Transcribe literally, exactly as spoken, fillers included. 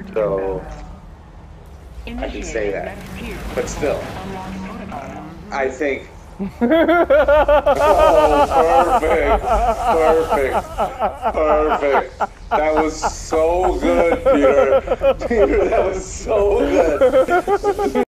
So I can say that. But still, I think. Oh, perfect, perfect, perfect. That was so good, Peter. Peter, that was so good.